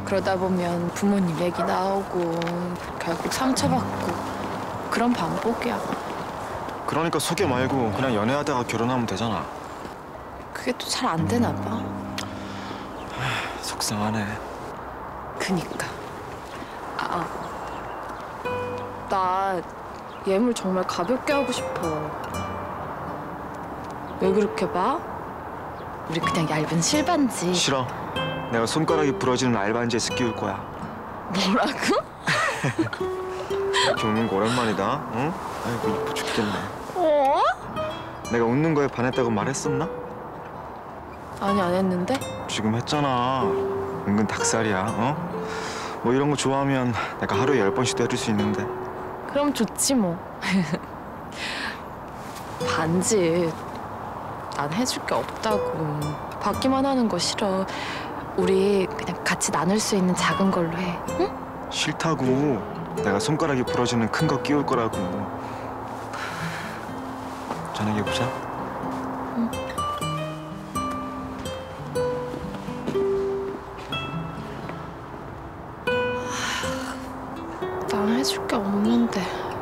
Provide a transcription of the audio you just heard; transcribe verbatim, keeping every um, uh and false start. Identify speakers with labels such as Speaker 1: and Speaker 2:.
Speaker 1: 그러다 보면 부모님 얘기 나오고 결국 상처받고 그런 반복이야.
Speaker 2: 그러니까 소개 말고 그냥 연애하다가 결혼하면 되잖아.
Speaker 1: 그게 또 잘 안 되나 봐.
Speaker 2: 속상하네.
Speaker 1: 그니까. 아, 나 예물 정말 가볍게 하고 싶어. 왜 그렇게 봐? 우리 그냥 얇은 실반지.
Speaker 2: 싫어. 내가 손가락이 부러지는 알반지에서 끼울 거야.
Speaker 1: 뭐라고?
Speaker 2: 이렇게 웃는 거 오랜만이다. 응? 아이고 이뻐 죽겠네.
Speaker 1: 어?
Speaker 2: 내가 웃는 거에 반했다고 말했었나?
Speaker 1: 아니, 안 했는데?
Speaker 2: 지금 했잖아. 은근 닭살이야. 어? 뭐 이런 거 좋아하면 내가 하루에 열 번씩도 해줄 수 있는데.
Speaker 1: 그럼 좋지 뭐. 반지 난 해줄 게 없다고. 받기만 하는 거 싫어. 우리 그냥 같이 나눌 수 있는 작은 걸로 해. 응?
Speaker 2: 싫다고. 내가 손가락이 부러지는 큰 거 끼울 거라고. 저녁에 보자.
Speaker 1: 응. 난 해줄 게 없는데.